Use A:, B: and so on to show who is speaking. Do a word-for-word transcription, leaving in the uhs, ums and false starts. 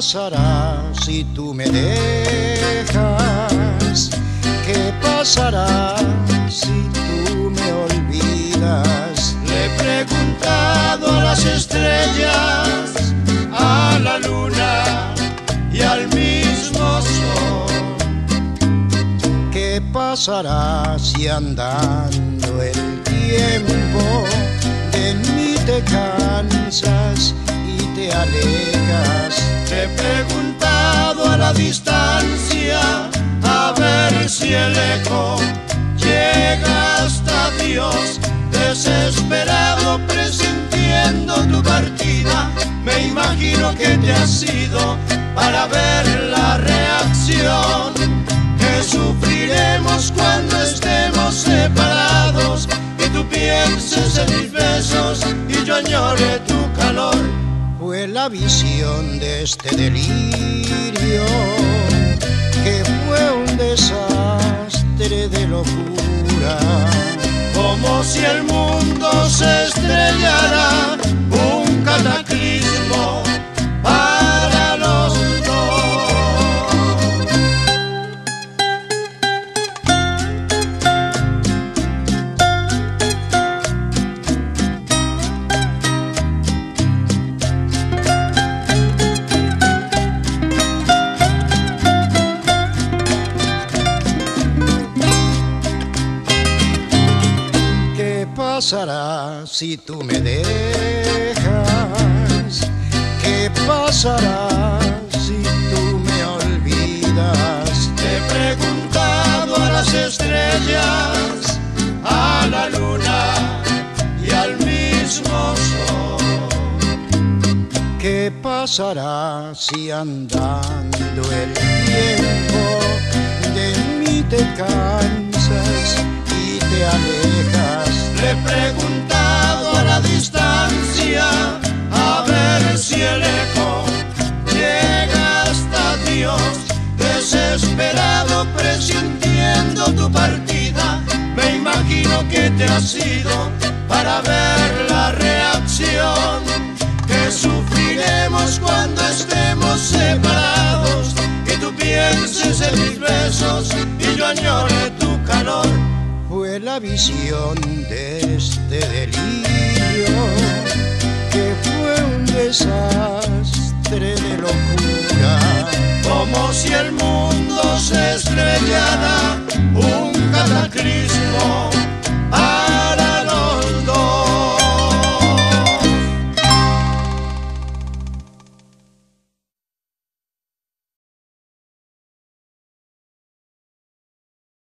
A: pasará si tú me dejas? ¿Qué pasará si tú me olvidas?
B: Le he preguntado a las estrellas, a la luna y al mismo sol.
A: ¿Qué pasará si andando el tiempo de mí te cansas y te alejas?
B: Le he preguntado a la distancia, a ver si el eco llega hasta Dios. Desesperado presintiendo tu partida, me imagino que te has ido para ver la reacción que sufriremos cuando estemos separados y tú pienses en mis besos y yo añore tu calor.
A: Fue la visión de este delirio que fue un desastre de locura,
B: como si el mundo se estrellara, un cataclismo para los dos.
A: ¿Qué pasará si tú me dejas? ¿Qué pasará si tú me olvidas?
B: Te he preguntado a las estrellas, a la luna y al mismo sol.
A: ¿Qué pasará si andando el tiempo de mí te cansas y te alejas?
B: Le he preguntado a la distancia, a ver si el eco llega hasta Dios. Desesperado presintiendo tu partida, me imagino que te has ido para ver la reacción que sufriremos cuando estemos separados y tú pienses en mis besos y yo añore tu calor.
A: Fue la visión de este delirio que fue un desastre de locura,
B: como si el mundo se estrellara, un cataclismo